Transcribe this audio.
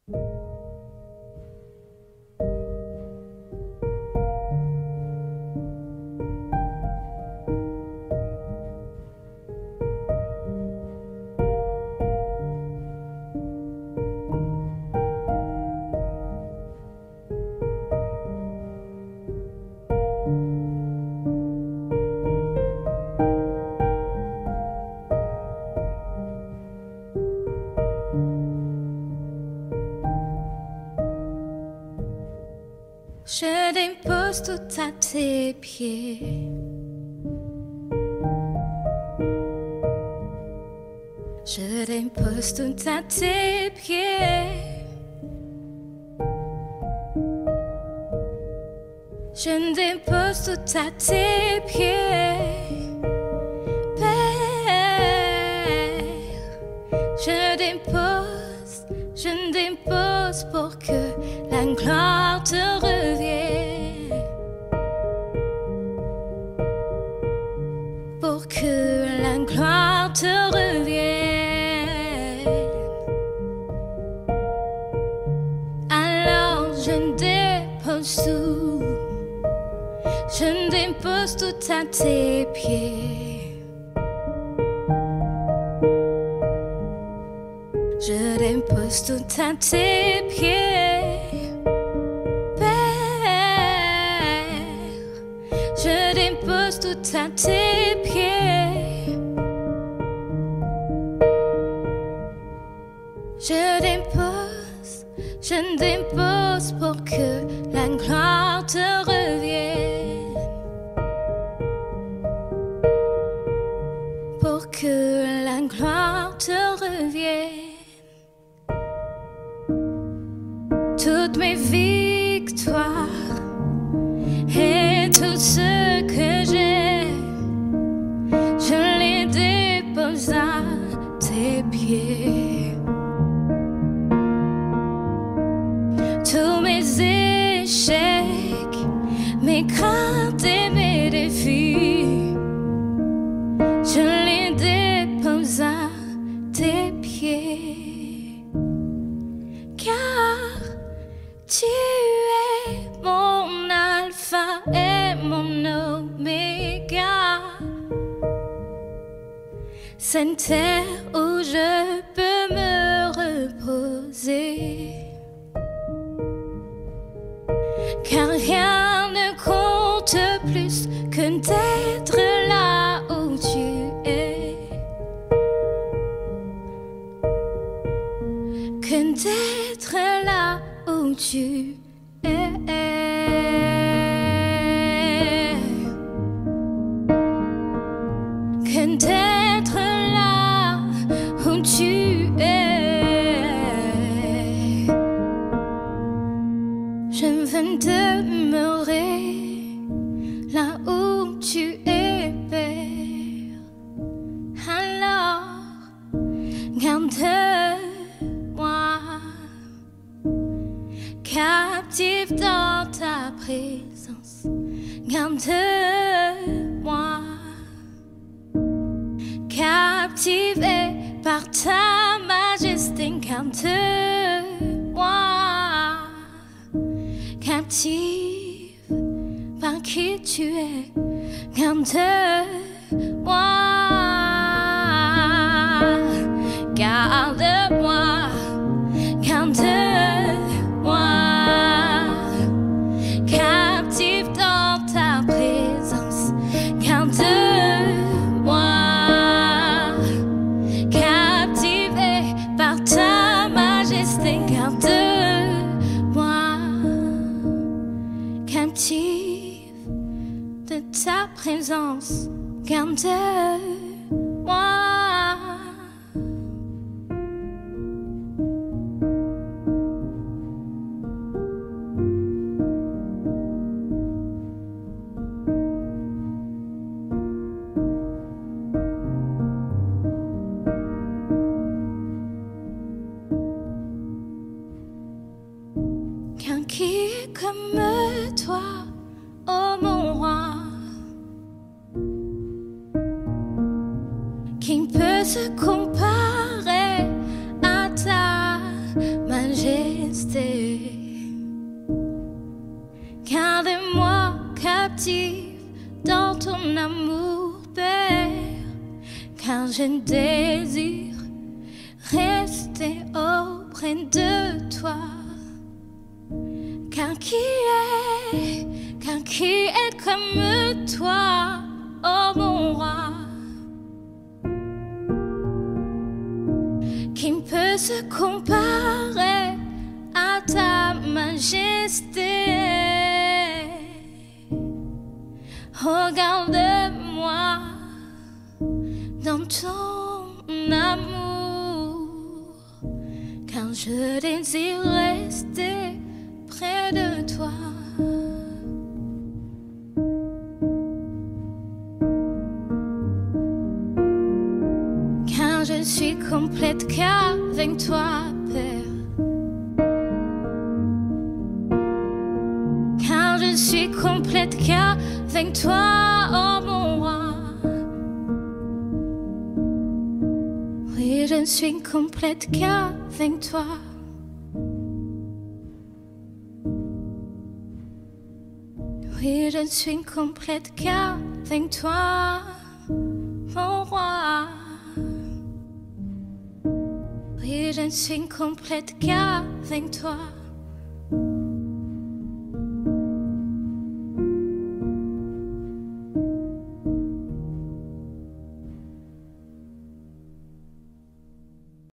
Je dépose tout à tes pieds. Je dépose tout à tes pieds. Je dépose tout à tes pieds. Père, je dépose pour que la gloire te revienne. Pour que la gloire te revienne. Alors je dépose tout. Je dépose tout à tes pieds. Je dépose tout à tes pieds. Père, je dépose tout à tes pieds. Je dépose pour que la gloire te revienne. Pour que la gloire te revienne. Toutes mes victoires et tout ce que j'ai, je les dépose à tes pieds. Tous mes échecs, mes craintes et mes défis, je les dépose à tes pieds. Car tu es mon alpha et mon oméga. Cette terre où je peux me reposer. Car rien ne compte plus que d'être là où tu es. Que d'être là où tu es. Que d'être là où tu es. Je veux demeurer là où tu es, Père. Alors, garde-moi captive dans ta présence. Garde-moi captivé par ta majesté. Garde-moi captive par qui tu es. Garde-moi, garde-moi, garde-moi captive dans ta présence. Garde-moi captivé par ta majesté. Garde-moi captive de ta présence. Garde-moi. Car qui est comme toi, ô mon roi? Qui peut se comparer à ta majesté? rester. Gardez-moi captive dans ton amour, Père, car je désire rester auprès de toi. Car qui est comme toi, oh mon roi? Qui peut se comparer à ta majesté? Regarde-moi dans ton amour, car je désire rester près de toi. Car je suis complète qu'avec toi, Père. Car je suis complète qu'avec toi, oh mon roi. Oui, je suis complète qu'avec toi. Oui, je suis complète qu'avec toi, mon roi. Oui, je suis complète qu'avec toi.